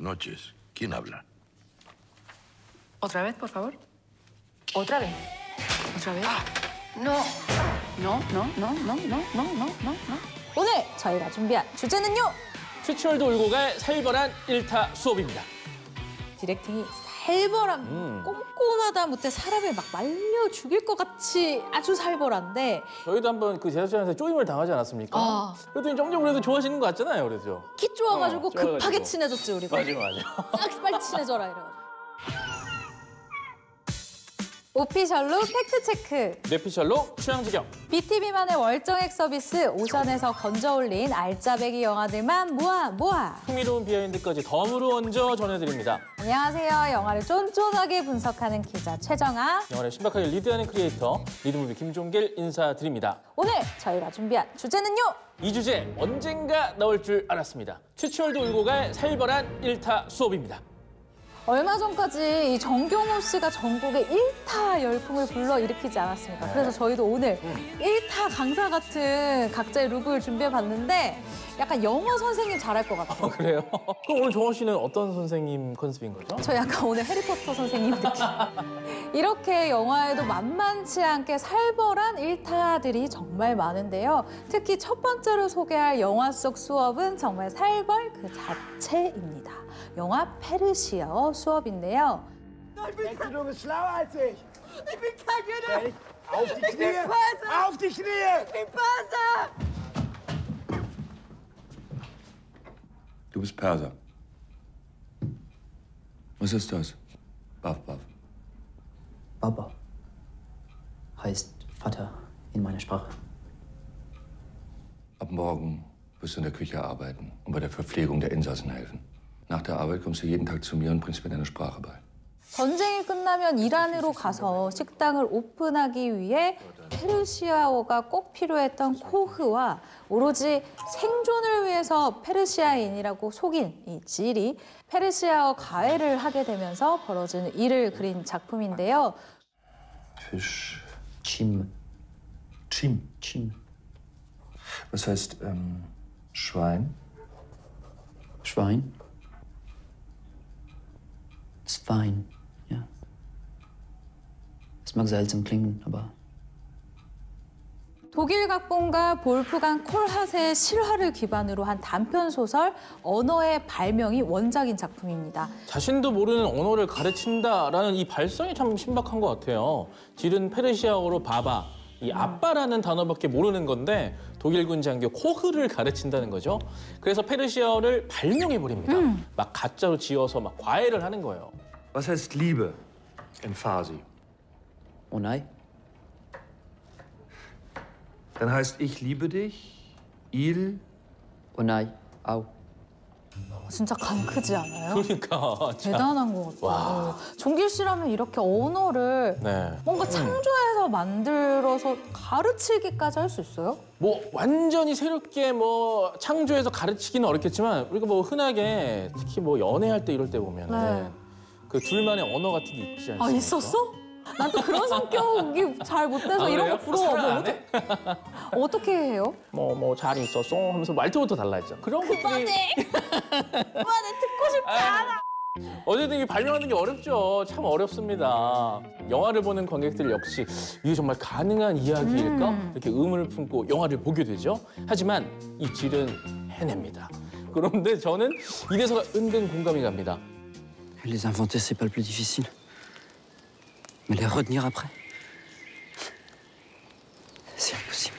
noches. ¿Quién habla? ¿Otra vez, por favor? ¿Otra vez? ¿Otra vez? No. No. 오늘 저희가 준비한 주제는요. 튜철도 울고 갈 살벌한 1타 수업입니다. 디렉팅이 살벌한 꼼꼼하다 못해 사람을 막 말려 죽일 것 같이 아주 살벌한데 저희도 한번 그 제작진한테 쪼임을 당하지 않았습니까? 그랬더니 점점 그래도 좋아하시는 것 같잖아요, 그래서. 기 좋아가지고 좋아가지고. 급하게 친해졌지 우리가. 맞아. 빨리 친해져라 이래가지고. 오피셜로 팩트체크. 뇌피셜로 취향저격. BTV만의 월정액 서비스 오션에서 건져올린 알짜배기 영화들만 모아. 흥미로운 비하인드까지 덤으로 얹어 전해드립니다. 안녕하세요. 영화를 쫀쫀하게 분석하는 기자 최정아. 영화를 신박하게 리드하는 크리에이터 리드무비 김종길 인사드립니다. 오늘 저희가 준비한 주제는요. 이 주제 언젠가 나올 줄 알았습니다. 튜철도 울고 갈 살벌한 1타 수업입니다. 얼마 전까지 이 정경호 씨가 전국에 1타 열풍을 불러일으키지 않았습니까? 그래서 저희도 오늘 1타 강사 같은 각자의 룩을 준비해봤는데 약간 영어 선생님 잘할 것 같아요. 그래요? 그럼 오늘 정원 씨는 어떤 선생님 컨셉인 거죠? 저 약간 오늘 해리포터 선생님 느낌. 이렇게 영화에도 만만치 않게 살벌한 1타들이 정말 많은데요. 특히 첫 번째로 소개할 영화 속 수업은 정말 살벌 그 자체입니다. 영화 페르시아어 수업인데요. Ich bin du bist schlauer als ich. Ich bin kein Jünger. Auf die Ich bin Knie. Perser. Auf die Knie. Ich bin Perser. Du bist Perser. Was ist das? Baff. Baba heißt Vater in meiner Sprache. Ab morgen wirst du in der Küche arbeiten und bei der Verpflegung der Insassen helfen. Nach der Arbeit kommst du jeden Tag zu mir und bringst mir deine Sprache bei. 전쟁이 끝나면 이란으로 가서 식당을 오픈하기 위해 페르시아어가 꼭 필요했던 코흐와 오로지 생존을 위해서 페르시아인이라고 속인 이 질이 페르시아어 가해를 하게 되면서 벌어지는 일을 그린 작품인데요. Fisch. Chim. Chim. Was heißt Schwein? Schwein. Zwein, ja. Es mag seltsam klingen, aber 독일 각본가 볼프강 콜하세의 실화를 기반으로 한 단편 소설 언어의 발명이 원작인 작품입니다. 자신도 모르는 언어를 가르친다라는 이 발상이 참 신박한 것 같아요. 질은 페르시아어로 바바, 이 아빠라는 단어밖에 모르는 건데 독일군 장교 코흐를 가르친다는 거죠. 그래서 페르시아어를 발명해버립니다. 막 가짜로 지어서 막 과외를 하는 거예요. Was heißt Liebe in Farsi? Onai. Dann heißt ich liebe dich, il. Onai. Au. 진짜 감 크지 않아요? 그러니까 참. 대단한 것 같아요. 종길 씨라면 이렇게 언어를 네. 뭔가 창조해서 만들어서 가르치기까지 할 수 있어요? 뭐 완전히 새롭게 뭐 창조해서 가르치기는 어렵겠지만 우리가 뭐 흔하게 특히 뭐 연애할 때 이럴 때 보면은 그 둘만의 언어 같은 게 있지 않습니까? 아, 있었어? 난 또 그런 성격이 잘 못돼서 이런 거 부러워. 뭐 어떻게 해요? 뭐 잘 있었어 하면서 말투부터 달라했죠. 그런 것들이 그만해 듣고 싶지 않아. 어쨌든 이 발명하는 게 어렵죠. 참 어렵습니다. 영화를 보는 관객들 역시 이게 정말 가능한 이야기일까? 이렇게 의문을 품고 영화를 보게 되죠. 하지만 이 질은 해냅니다. 그런데 저는 이 대사가 은근 공감이 갑니다. Les inventer, c'est pas le plus difficile. Mais les retenir après, c'est impossible.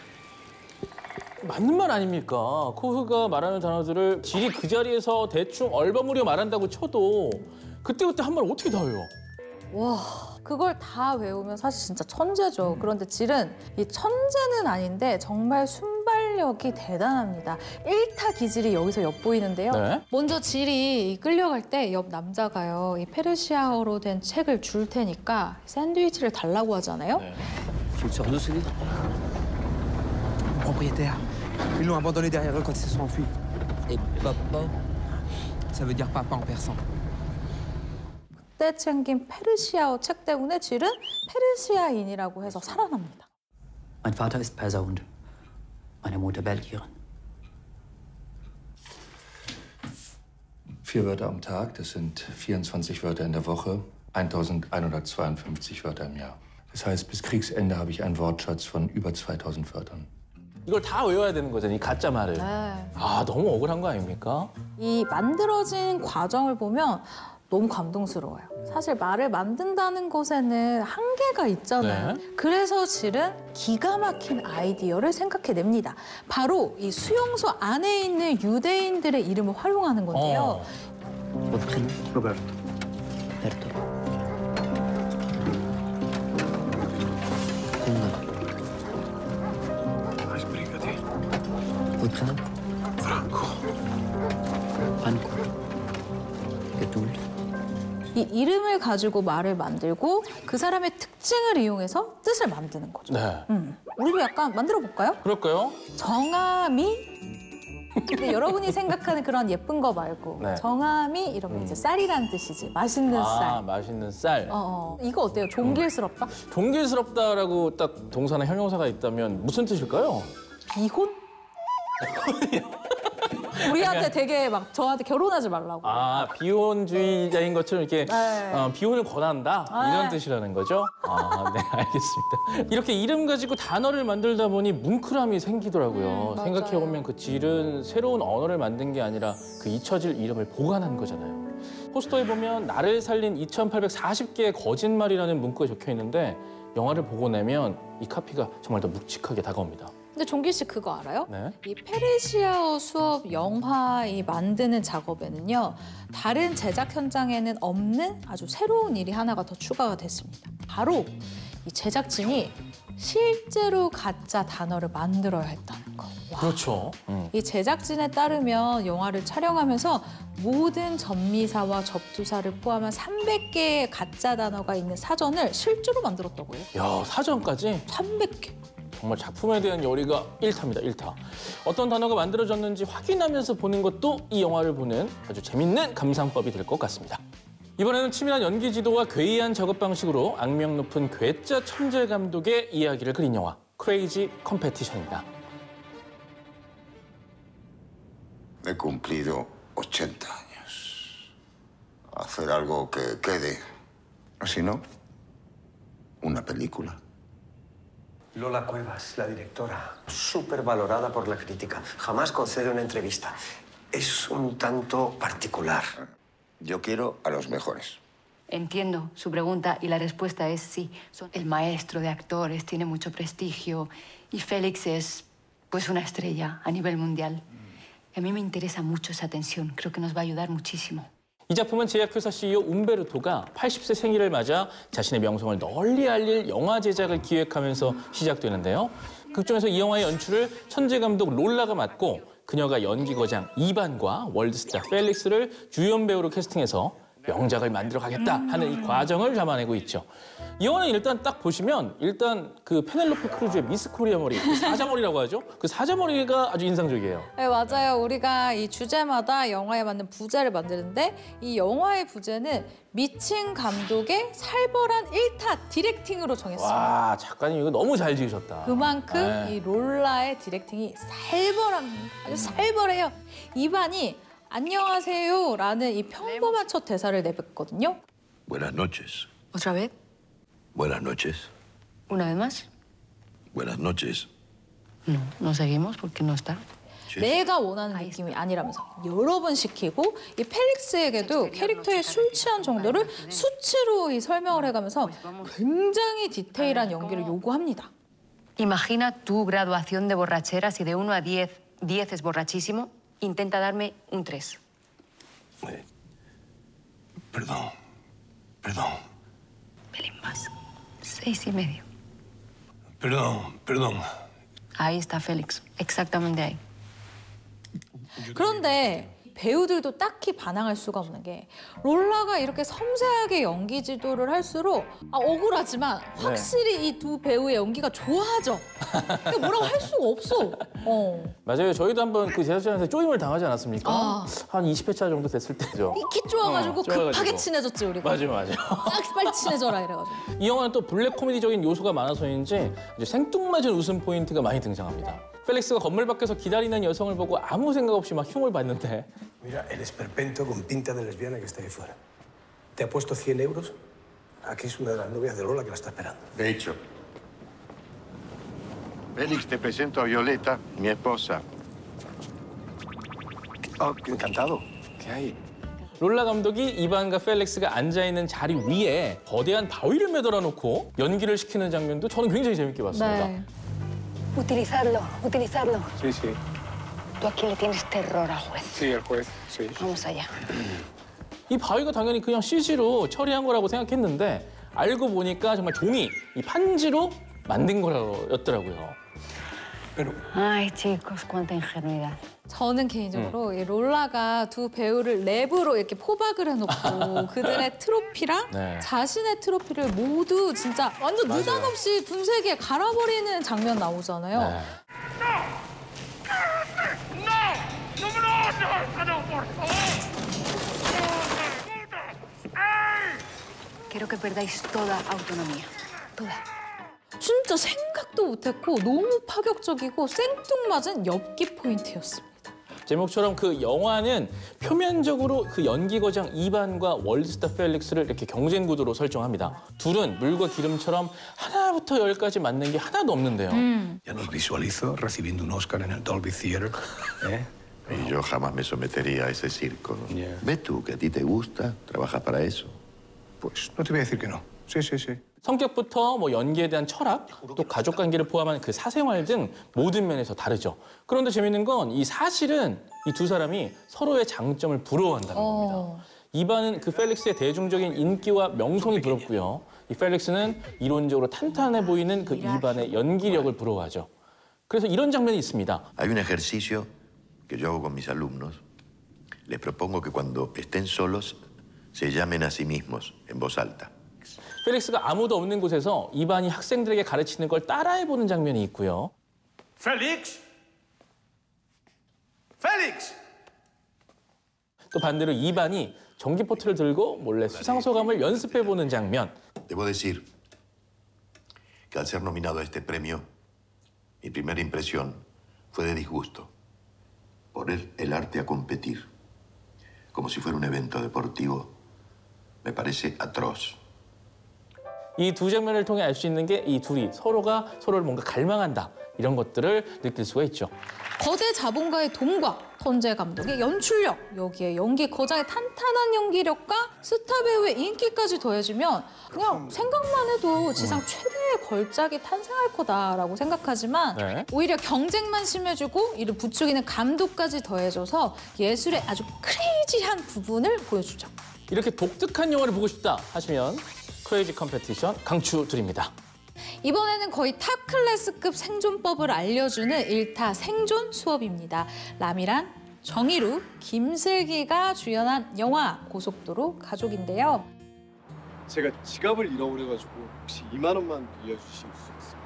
맞는 말 아닙니까? 코흐가 말하는 단어들을 질이 그 자리에서 대충 얼버무려 말한다고 쳐도 그때그때 한 말 어떻게 다 외워? 와, 그걸 다 외우면 사실 진짜 천재죠. 그런데 질은 이 천재는 아닌데 정말 순발력이 대단합니다. 1타 기질이 여기서 엿보이는데요. 네? 먼저 질이 끌려갈 때 옆 남자가요. 이 페르시아어로 된 책을 줄 테니까 샌드위치를 달라고 하잖아요. 네. Tu le sors d'où, ce livre? Propriétaire. Ils l'ont abandonné derrière eux quand ils se sont enfuis. Et papa? Ça veut dire papa en persan. 그때 챙긴 페르시아어 책 때문에 질은 페르시아인이라고 해서 살아납니다. Mein Vater ist Perserhund. Meine Mutter Belgierin. 4 Wörter am Tag, das sind 24 Wörter in der Woche, 1152 Wörter im Jahr. Das heißt, bis Kriegsende habe ich einen Wortschatz von über 2000 Wörtern. 이걸 다 외워야 되는 거잖아요, 이 가짜 말을. 네. 아, 너무 억울한 거 아닙니까? 이 만들어진 과정을 보면 너무 감동스러워요. 사실 말을 만든다는 것에는 한계가 있잖아요. 네. 그래서 실은 기가 막힌 아이디어를 생각해냅니다. 바로 이 수용소 안에 있는 유대인들의 이름을 활용하는 건데요. Votre prénom? Roberto. Berto. Conrad. Explícate. Votre prénom? Franco. Franco. Getul. 이 이름을 가지고 말을 만들고 그 사람의 특징을 이용해서 뜻을 만드는 거죠. 네. 우리도 약간 만들어 볼까요? 그럴까요? 정아미? 근데 여러분이 생각하는 그런 예쁜 거 말고 네. 정아미 이러면 이제 쌀이란 뜻이지. 맛있는 아, 쌀. 맛있는 쌀. 이거 어때요? 종길스럽다? 종길스럽다라고 딱 동사나 형용사가 있다면 무슨 뜻일까요? 비혼? 우리한테 되게 막 저한테 결혼하지 말라고. 아, 비혼주의자인 것처럼 이렇게 네. 비혼을 권한다? 이런 뜻이라는 거죠? 아, 네, 알겠습니다. 이렇게 이름 가지고 단어를 만들다 보니 뭉클함이 생기더라고요. 맞아요. 생각해보면 그 질은 새로운 언어를 만든 게 아니라 그 잊혀질 이름을 보관한 거잖아요. 포스터에 보면 나를 살린 2840개의 거짓말이라는 문구가 적혀 있는데 영화를 보고 나면 이 카피가 정말 더 묵직하게 다가옵니다. 근데 종길 씨 그거 알아요? 네. 이 페르시아어 수업 영화 이 만드는 작업에는요. 다른 제작 현장에는 없는 아주 새로운 일이 하나가 더 추가가 됐습니다. 바로 이 제작진이 실제로 가짜 단어를 만들어야 했다는 거. 와. 그렇죠. 이 제작진에 따르면 영화를 촬영하면서 모든 전미사와 접두사를 포함한 300개의 가짜 단어가 있는 사전을 실제로 만들었다고요. 야, 사전까지? 300개. 정말 작품에 대한 열의가 일타입니다, 일타. 어떤 단어가 만들어졌는지 확인하면서 보는 것도 이 영화를 보는 아주 재밌는 감상법이 될 것 같습니다. 이번에는 치밀한 연기 지도와 괴이한 작업 방식으로 악명 높은 괴짜 천재 감독의 이야기를 그린 영화 크레이지 컴페티션입니다. He cumplido 80 años. Hacer algo que quede. Si no, una película. Lola Cuevas, la directora, súper valorada por la crítica. Jamás concede una entrevista. Es un tanto particular. Yo quiero a los mejores. Entiendo su pregunta y la respuesta es sí. Son el maestro de actores, tiene mucho prestigio y Félix es, pues, una estrella a nivel mundial. A mí me interesa mucho esa atención. Creo que nos va a ayudar muchísimo. 이 작품은 제약회사 CEO 움베르토가 80세 생일을 맞아 자신의 명성을 널리 알릴 영화 제작을 기획하면서 시작되는데요. 극중에서 이 영화의 연출을 천재 감독 롤라가 맡고 그녀가 연기 거장 이반과 월드스타 펠릭스를 주연 배우로 캐스팅해서 명작을 만들어 가겠다 하는 이 과정을 담아내고 있죠. 이 영화는 일단 딱 보시면 일단 그 페넬로페 크루즈의 미스 코리아 머리, 그 사자머리라고 하죠. 그 사자머리가 아주 인상적이에요. 네, 맞아요. 우리가 이 주제마다 영화에 맞는 부제를 만드는데 이 영화의 부제는 미친 감독의 살벌한 일타 디렉팅으로 정했습니다. 와, 작가님 이거 너무 잘 지으셨다. 그만큼 네. 이 롤라의 디렉팅이 살벌합니다. 아주 살벌해요. 이반이 안녕하세요라는 이 평범한 첫 대사를 내뱉거든요. Buenas noches. ¿Otra vez? Buenas noches. ¿Una vez más? Buenas noches. No, no seguimos porque no está. 내가 원하는 느낌이 아니라면서 여러 번 시키고 이 펠릭스에게도 캐릭터의 술 취한 정도를 수치로 이 설명을 해가면서 굉장히 디테일한 연기를 요구합니다. Imagina tu graduación de borracheras y de 1 a 10, 10 es borrachísimo. Intenta darme un 3. Perdón. Perdón. Pelín más. 6,5. Perdón. Perdón. Ahí está Félix. Exactamente ahí. 그런데 배우들도 딱히 반항할 수가 없는 게 롤라가 이렇게 섬세하게 연기 지도를 할수록 억울하지만 확실히 이 두 배우의 연기가 좋아하죠. 그러니까 뭐라고 할 수가 없어. 맞아요. 저희도 한번 그 제작진한테 쪼임을 당하지 않았습니까? 한 20회차 정도 됐을 때죠. 이키 좋아가지고 좋아가지고. 급하게 친해졌지 우리가. 맞아요. 빨리 친해져라 이래가지고. 이 영화는 또 블랙 코미디적인 요소가 많아서인지 아주 생뚱맞은 웃음 포인트가 많이 등장합니다. 펠릭스가 건물 밖에서 기다리는 여성을 보고 아무 생각 없이 막 흉을 봤는데 Mira, el esperpento con pinta de lesbiana que está ahí fuera. Te ha puesto 100 euros. Aquí es una de las novias de Lola que la está esperando. De hecho. Félix, te presento a Violeta, mi esposa. Oh, encantado. ¿Qué hay? 롤라 감독이 이반과 펠릭스가 앉아있는 자리 위에 거대한 바위를 매달아 놓고 연기를 시키는 장면도 저는 굉장히 재밌게 봤습니다. 네. Utilizarlo, utilizarlo. Sí, sí. Tú aquí le tienes terror al juez. Sí, el juez, sí. Vamos allá. 이 바위가 당연히 그냥 CG로 처리한 거라고 생각했는데 알고 보니까 정말 종이, 이 판지로 만든 거였더라고요. Ay, chicos, cuánta ingenuidad. 저는 개인적으로 이 롤라가 두 배우를 랩으로 이렇게 포박을 해놓고 그들의 트로피랑 네. 자신의 트로피를 모두 진짜 완전 느닷없이 분쇄기에 갈아버리는 장면 나오잖아요. 네. Quiero que perdáis toda autonomía. Toda. 진짜 생각도 못했고 너무 파격적이고 생뚱맞은 엽기 포인트였습니다. 제목처럼 그 영화는 표면적으로 그 연기 거장 이반과 월드스타 펠릭스를 이렇게 경쟁 구도로 설정합니다. 둘은 물과 기름처럼 하나부터 열까지 맞는 게 하나도 없는데요. Ya nos visualizo recibiendo un Oscar en el Dolby Theater. Y yo jamás me sometería a ese circo. Yeah. ¿Ves tú que a ti te gusta? ¿Trabajas para eso? Pues no te voy a decir que no. Sí, sí, sí. 성격부터 뭐 연기에 대한 철학, 또 가족 관계를 포함한 그 사생활 등 모든 면에서 다르죠. 그런데 재밌는 건 이 사실은 이 두 사람이 서로의 장점을 부러워한다는 겁니다. 이반은 그 펠릭스의 대중적인 인기와 명성이 부럽고요. 이 펠릭스는 이론적으로 탄탄해 보이는 그 이반의 연기력을 부러워하죠. 그래서 이런 장면이 있습니다. Hay un ejercicio que yo hago con mis alumnos. Les propongo que cuando estén solos se llamen a sí mismos en voz alta. 펠릭스가 아무도 없는 곳에서 이반이 학생들에게 가르치는 걸 따라해보는 장면이 있고요. ¡Félix! ¡Félix! 또 반대로 이반이 전기포트를 들고 몰래 수상소감을 연습해보는 장면. Debo decir que al ser nominado a este premio, mi primera impresión fue de disgusto. Poner el arte a competir, como si fuera un evento deportivo, me parece atroz. 이 두 장면을 통해 알 수 있는 게 이 둘이 서로가 서로를 뭔가 갈망한다. 이런 것들을 느낄 수가 있죠. 거대 자본가의 돈과 턴제 감독의 연출력, 여기에 연기 거장의 탄탄한 연기력과 스타 배우의 인기까지 더해지면 그냥 생각만 해도 지상 최대의 걸작이 탄생할 거다라고 생각하지만 네. 오히려 경쟁만 심해지고 이를 부추기는 감독까지 더해져서 예술의 아주 크레이지한 부분을 보여주죠. 이렇게 독특한 영화를 보고 싶다 하시면 크레이지 컴페티션 강추드립니다. 이번에는 거의 탑 클래스급 생존법을 알려주는 일타 생존 수업입니다. 라미란, 정의루, 김슬기가 주연한 영화 고속도로 가족인데요. 제가 지갑을 잃어버려가지고 혹시 2만 원만 빌려주실 수 있어요?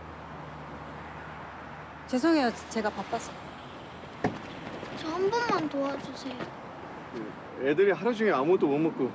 죄송해요. 제가 바빠서. 저 한 번만 도와주세요. 애들이 하루 종일 아무것도 못 먹고.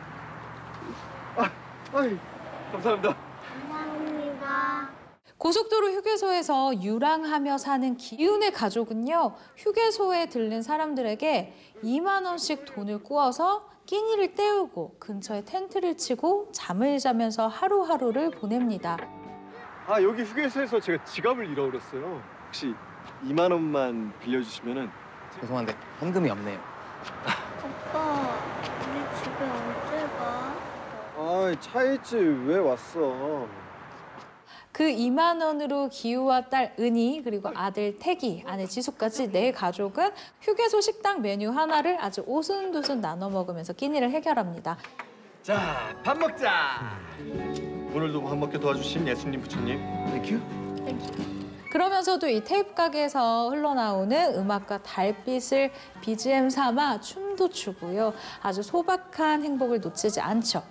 아이, 감사합니다. 감사합니다. 고속도로 휴게소에서 유랑하며 사는 기훈의 가족은요. 휴게소에 들른 사람들에게 2만 원씩 돈을 꾸어서 끼니를 때우고 근처에 텐트를 치고 잠을 자면서 하루하루를 보냅니다. 아, 여기 휴게소에서 제가 지갑을 잃어버렸어요. 혹시 2만 원만 빌려주시면은. 죄송한데 현금이 없네요. 오빠, 우리 집에 언제 가? 아, 차에 있지 왜 왔어? 그 2만 원으로 기우와 딸 은희 그리고 아들 태기, 아내 지수까지 네 가족은 휴게소 식당 메뉴 하나를 아주 오순도순 나눠 먹으면서 끼니를 해결합니다. 자, 밥 먹자. 오늘도 밥 먹게 도와주신 예수님 부처님. 땡큐. 그러면서도 이 테이프 가게에서 흘러나오는 음악과 달빛을 BGM 삼아 춤도 추고요. 아주 소박한 행복을 놓치지 않죠.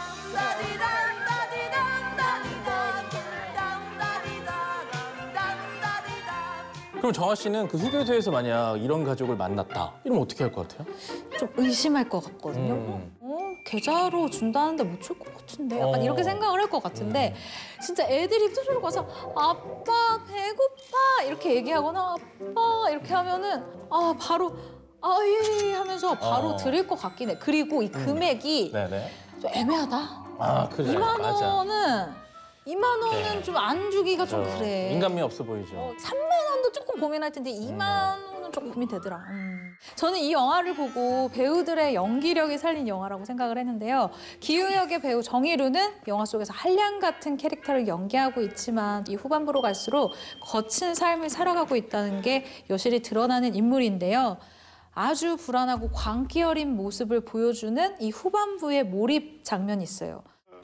그럼 정아 씨는 그 휴게소에서 만약 이런 가족을 만났다. 이러면 어떻게 할 것 같아요? 좀 의심할 것 같거든요. 계좌로 준다는데 못 줄 것 같은데 약간 이렇게 생각을 할 것 같은데 진짜 애들이 뚜루루 가서 아빠 배고파 이렇게 얘기하거나 아빠 이렇게 하면은 바로 예 하면서 바로 드릴 것 같긴 해. 그리고 이 금액이 좀 애매하다. 그래. 2만 맞아. 원은 2만 원은 좀 안 주기가 좀 그래. 인간미 없어 보이죠. 3만 원도 조금 고민할 텐데 2만 원은 조금 고민되더라. 저는 이 영화를 보고 배우들의 연기력이 살린 영화라고 생각을 했는데요. 기우 역의 배우 정희루는 영화 속에서 한량 같은 캐릭터를 연기하고 있지만 이 후반부로 갈수록 거친 삶을 살아가고 있다는 게 여실히 드러나는 인물인데요. 아주 불안하고 광기 어린 모습을 보여주는 이 후반부의 몰입 장면이 있어요.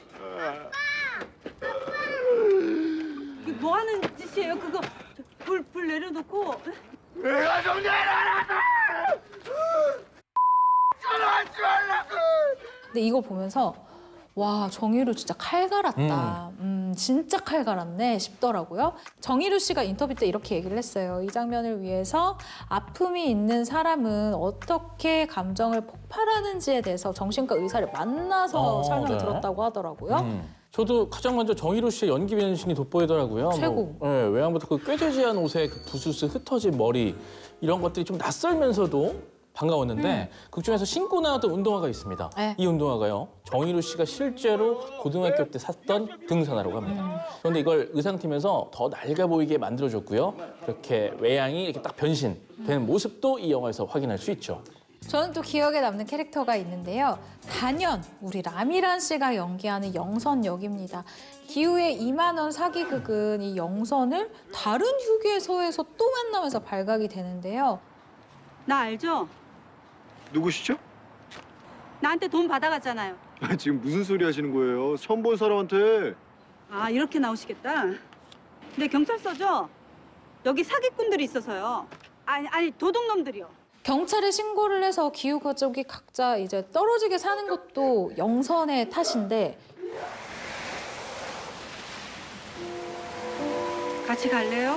이게 뭐 하는 짓이에요? 그거 불 내려놓고. 내가 좀 내려놔! 전화하지 말라고! 근데 이거 보면서 와 정희루 진짜 칼 갈았다. 진짜 칼 갈았네 싶더라고요. 정희루 씨가 인터뷰 때 이렇게 얘기를 했어요. 이 장면을 위해서 아픔이 있는 사람은 어떻게 감정을 폭발하는지에 대해서 정신과 의사를 만나서 설명을 들었다고 하더라고요. 저도 가장 먼저 정희루 씨의 연기 변신이 돋보이더라고요. 최고. 외양부터 그 꾀죄죄한 옷에 그 부스스 흩어진 머리 이런 것들이 좀 낯설면서도 반가웠는데 그중에서 신고 나왔던 운동화가 있습니다. 이 운동화가요. 정희루 씨가 실제로 고등학교 때 샀던 등산화라고 합니다. 그런데 이걸 의상팀에서 더 낡아 보이게 만들어줬고요. 이렇게 외양이 이렇게 딱 변신되는 모습도 이 영화에서 확인할 수 있죠. 저는 또 기억에 남는 캐릭터가 있는데요. 단연 우리 라미란 씨가 연기하는 영선 역입니다. 기우의 2만 원 사기극은 이 영선을 다른 휴게소에서 또 만나면서 발각이 되는데요. 나 알죠? 누구시죠? 나한테 돈 받아갔잖아요. 지금 무슨 소리 하시는 거예요? 처음 본 사람한테. 이렇게 나오시겠다. 근데 경찰서죠? 여기 사기꾼들이 있어서요. 아니 도둑놈들이요. 경찰에 신고를 해서 기우 가족이 각자 이제 떨어지게 사는 것도 영선의 탓인데 같이 갈래요?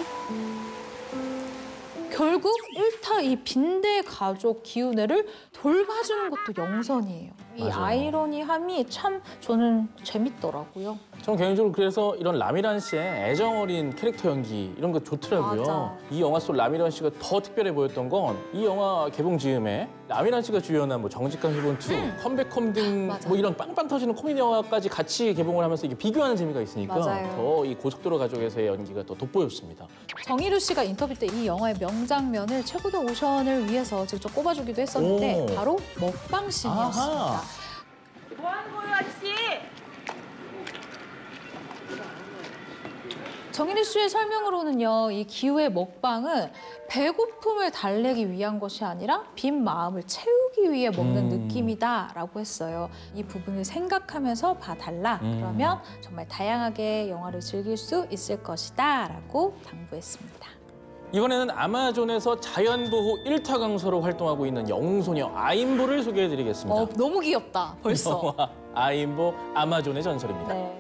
결국 일타 이 빈대 가족 기우네를 돌봐주는 것도 영선이에요. 이 아이러니함이 참 저는 재밌더라고요. 저는 개인적으로 그래서 이런 라미란 씨의 애정 어린 캐릭터 연기 이런 거 좋더라고요. 맞아. 이 영화 속 라미란 씨가 더 특별해 보였던 건 이 영화 개봉 즈음에 라미란 씨가 주연한 뭐 정직한 휴본 2, 컴백홈 등 뭐 이런 빵빵 터지는 코미디 영화까지 같이 개봉을 하면서 이게 비교하는 재미가 있으니까 더 이 고속도로 가족에서의 연기가 더 돋보였습니다. 정희루 씨가 인터뷰 때 이 영화의 명장면을 최고도 오션을 위해서 직접 꼽아주기도 했었는데 바로 먹방 씬이었습니다. 뭐 하는 거예요, 아저씨? 정희루 씨의 설명으로는요, 이 기우의 먹방은 배고픔을 달래기 위한 것이 아니라 빈 마음을 채우기 위해 먹는 느낌이다라고 했어요. 이 부분을 생각하면서 봐달라. 그러면 정말 다양하게 영화를 즐길 수 있을 것이다라고 당부했습니다. 이번에는 아마존에서 자연보호 1타 강사로 활동하고 있는 영웅소녀 아임보를 소개해드리겠습니다. 너무 귀엽다, 벌써. 영화 아임보 아마존의 전설입니다. 네.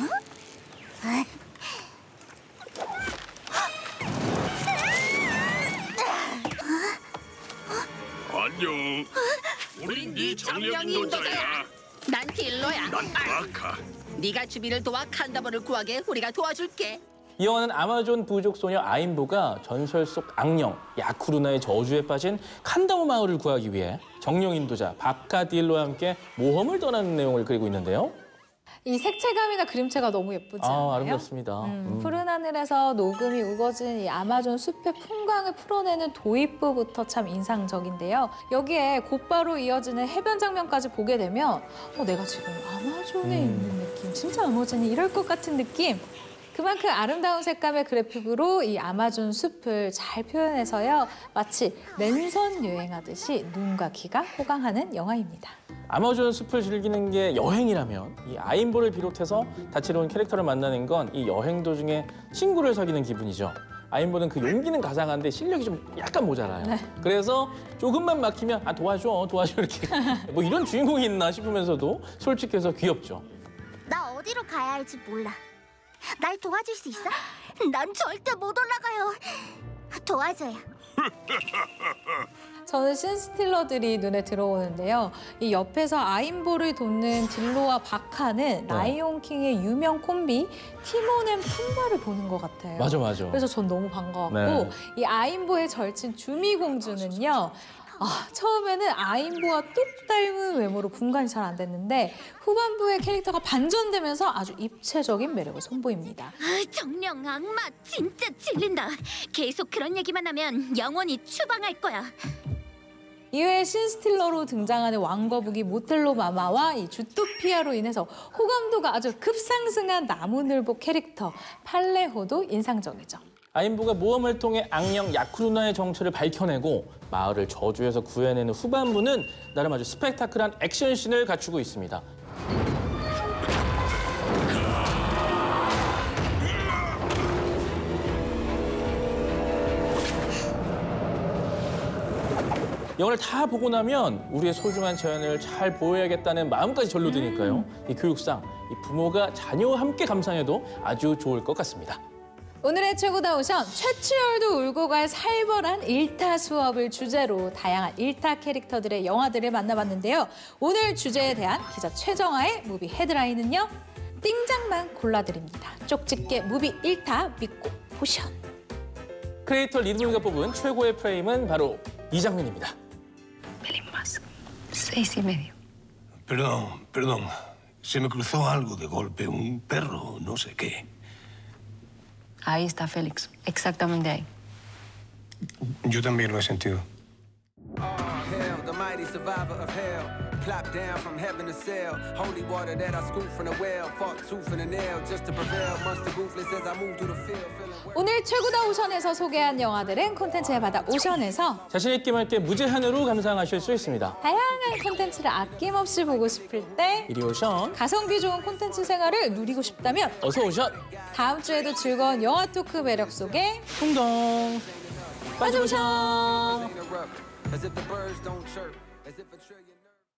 안녕. 우린 네 정령 인도자야. 난 딜로야. 난 바카. 네가 주비를 도와 칸다버를 구하게 우리가 도와줄게. 이 영화는 아마존 부족 소녀 아임보가 전설 속 악령 야쿠르나의 저주에 빠진 칸다모 마을을 구하기 위해 정령 인도자 바카딜로와 함께 모험을 떠나는 내용을 그리고 있는데요. 이 색채감이나 그림체가 너무 예쁘지 않나요? 아름답습니다. 푸른 하늘에서 녹음이 우거진 이 아마존 숲의 풍광을 풀어내는 도입부부터 참 인상적인데요. 여기에 곧바로 이어지는 해변 장면까지 보게 되면 내가 지금 아마존에 있는 느낌, 진짜 아마존이 이럴 것 같은 느낌. 그만큼 아름다운 색감의 그래픽으로 이 아마존 숲을 잘 표현해서요. 마치 랜선 여행하듯이 눈과 귀가 호강하는 영화입니다. 아마존 숲을 즐기는 게 여행이라면 이 아임보를 비롯해서 다채로운 캐릭터를 만나는 건 이 여행 도중에 친구를 사귀는 기분이죠. 아임보는 그 용기는 가상한데 실력이 좀 약간 모자라요. 네. 그래서 조금만 막히면 도와줘 이렇게 뭐 이런 주인공이 있나 싶으면서도 솔직해서 귀엽죠. 나 어디로 가야 할지 몰라. 날 도와줄 수 있어? 난 절대 못 올라가요. 도와줘요. 저는 신스틸러들이 눈에 들어오는데요. 이 옆에서 아임보를 돕는 딜로와 바카는 라이온킹의 유명 콤비 티몬 앤 푼바를 보는 것 같아요. 맞아, 맞아. 그래서 전 너무 반가웠고 네. 이 아임보의 절친 주미공주는요. 처음에는 아임보와 똑 닮은 외모로 분간이 잘 안 됐는데 후반부의 캐릭터가 반전되면서 아주 입체적인 매력을 선보입니다. 정령 악마 진짜 질린다. 계속 그런 얘기만 하면 영원히 추방할 거야. 이외에 신스틸러로 등장하는 왕거북이 모텔로 마마와 이 주토피아로 인해서 호감도가 아주 급상승한 나무늘보 캐릭터 팔레호도 인상적이죠. 아임보가 모험을 통해 악령 야쿠르나의 정체를 밝혀내고 마을을 저주에서 구해내는 후반부는 나름 아주 스펙타클한 액션씬을 갖추고 있습니다. 영화를 다 보고 나면 우리의 소중한 자연을 잘 보호해야겠다는 마음까지 절로 드니까요. 이 교육상 이 부모가 자녀와 함께 감상해도 아주 좋을 것 같습니다. 오늘의 최고다 오션, 최치열도 울고 갈 살벌한 일타 수업을 주제로 다양한 일타 캐릭터들의 영화들을 만나봤는데요. 오늘 주제에 대한 기자 최정아의 무비 헤드라인은요. 띵장만 골라드립니다. 쪽집게 무비 일타 믿고 보션. 크리에이터 리드블가 뽑은 최고의 프레임은 바로 이 장면입니다. Pelín más. 6:30. Perdón. Se me cruzó algo de golpe, un perro, no sé qué. Ahí está Félix, exactamente ahí. Yo también lo he sentido. Hell, the mighty survivor of hell. Plop down from heaven to sail. Holy water that I scooped from the well. Fought tooth and a nail just to prevail. Monster ruthless as I move through the field. 오늘 최고다 오션에서 소개한 영화들은 콘텐츠의 바다 오션에서 자신 있게 맑게 무제한으로 감상하실 수 있습니다. 다양한 콘텐츠를 아낌없이 보고 싶을 때 이리 오션. 가성비 좋은 콘텐츠 생활을 누리고 싶다면 어서 오션. 다음 주에도 즐거운 영화 토크 매력 속에 풍덩. 빠져오션. As if the birds don't chirp. As if a trillion